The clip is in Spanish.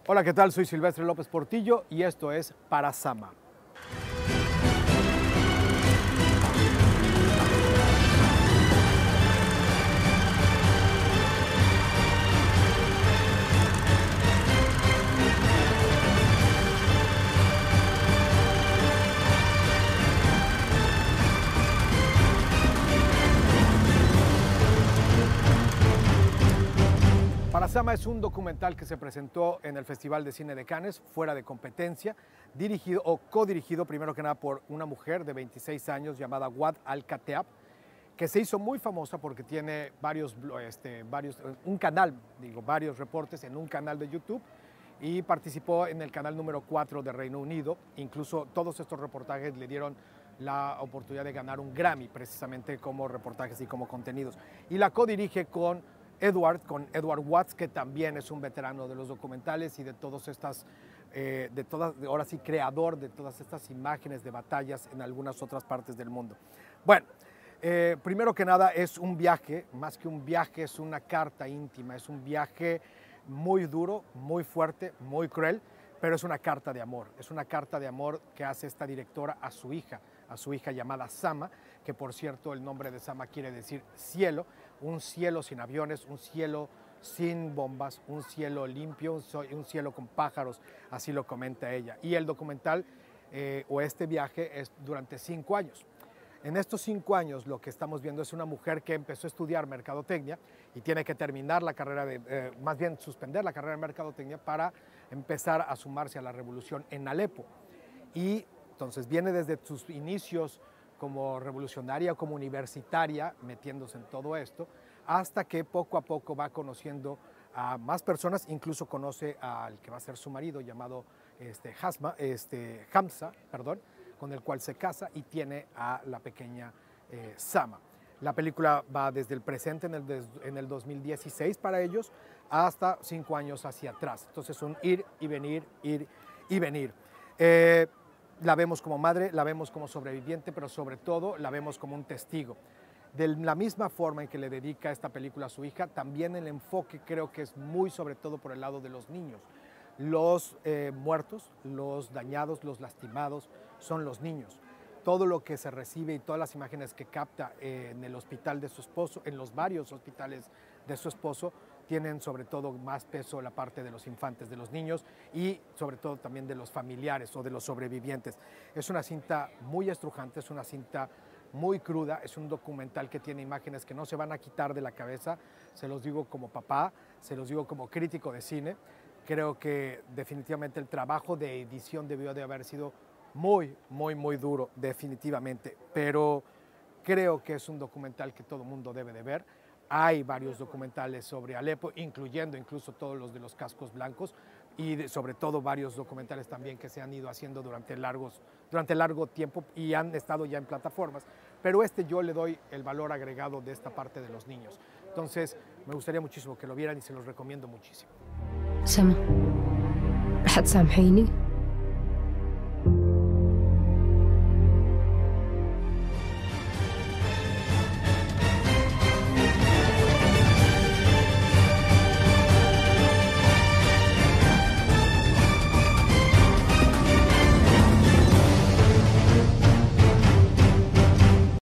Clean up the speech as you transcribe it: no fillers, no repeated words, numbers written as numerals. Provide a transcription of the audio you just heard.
Hola, ¿qué tal? Soy Silvestre López Portillo y esto es Para Sama. Para Sama es un documental que se presentó en el Festival de Cine de Cannes, fuera de competencia, dirigido o codirigido primero que nada por una mujer de 26 años llamada Waad Al-Kateab, que se hizo muy famosa porque tiene varios reportes en un canal de YouTube y participó en el canal número 4 de Reino Unido. Incluso todos estos reportajes le dieron la oportunidad de ganar un Grammy precisamente como reportajes y como contenidos. Y la codirige con Edward Watts, que también es un veterano de los documentales y de ahora sí, creador de todas estas imágenes de batallas en algunas otras partes del mundo. Bueno, primero que nada es un viaje, más que un viaje es una carta íntima, es un viaje muy duro, muy fuerte, muy cruel, pero es una carta de amor que hace esta directora a su hija llamada Sama, que por cierto el nombre de Sama quiere decir cielo, un cielo sin aviones, un cielo sin bombas, un cielo limpio, un cielo con pájaros, así lo comenta ella. Y el documental o este viaje es durante 5 años. En estos 5 años lo que estamos viendo es una mujer que empezó a estudiar mercadotecnia y tiene que terminar la carrera más bien suspender la carrera de mercadotecnia para empezar a sumarse a la revolución en Alepo. Y entonces viene desde sus inicios como revolucionaria, como universitaria, metiéndose en todo esto, hasta que poco a poco va conociendo a más personas, incluso conoce al que va a ser su marido, llamado Hamza, con el cual se casa y tiene a la pequeña Sama. La película va desde el presente en el 2016 para ellos hasta 5 años hacia atrás. Entonces un ir y venir, ir y venir. La vemos como madre, la vemos como sobreviviente, pero sobre todo la vemos como un testigo. De la misma forma en que le dedica esta película a su hija, también el enfoque creo que es muy sobre todo por el lado de los niños. Los muertos, los dañados, los lastimados son los niños. Todo lo que se recibe y todas las imágenes que capta en el hospital de su esposo, en los varios hospitales de su esposo, tienen sobre todo más peso la parte de los infantes, de los niños y sobre todo también de los familiares o de los sobrevivientes. Es una cinta muy estrujante, es una cinta muy cruda, es un documental que tiene imágenes que no se van a quitar de la cabeza, se los digo como papá, se los digo como crítico de cine. Creo que definitivamente el trabajo de edición debió de haber sido muy duro, definitivamente, pero creo que es un documental que todo el mundo debe de ver. Hay varios documentales sobre Alepo, incluyendo incluso todos los de los cascos blancos y sobre todo varios documentales también que se han ido haciendo durante largo tiempo y han estado ya en plataformas, pero yo le doy el valor agregado de esta parte de los niños. Entonces me gustaría muchísimo que lo vieran y se los recomiendo muchísimo. سما رح تسامحيني؟